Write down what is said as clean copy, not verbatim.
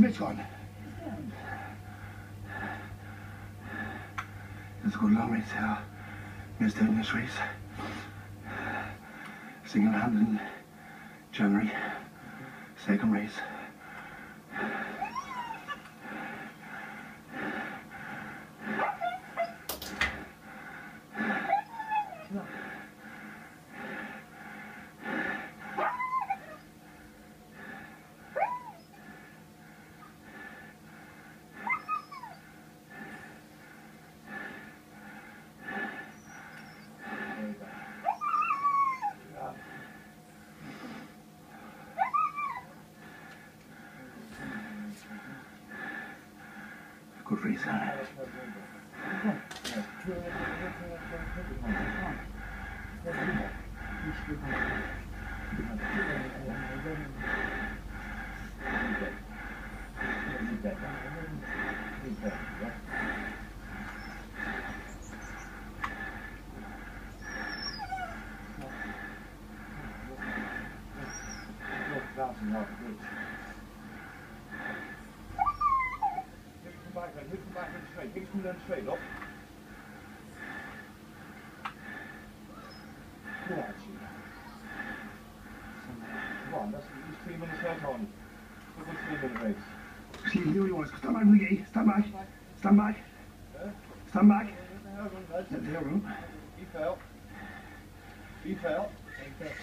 Which one? It's a good long race here. Missed out in this race. Single-handed in January. Second race. Good race, huh? Back and straight. Kick from down straight up. Good attitude. Come on, that's 3 minutes out on. It's a good 3 minute race. See, here he was. Stand back, McGee. Stand back. Stand back. Stand back. Let the room. He fell. He fell.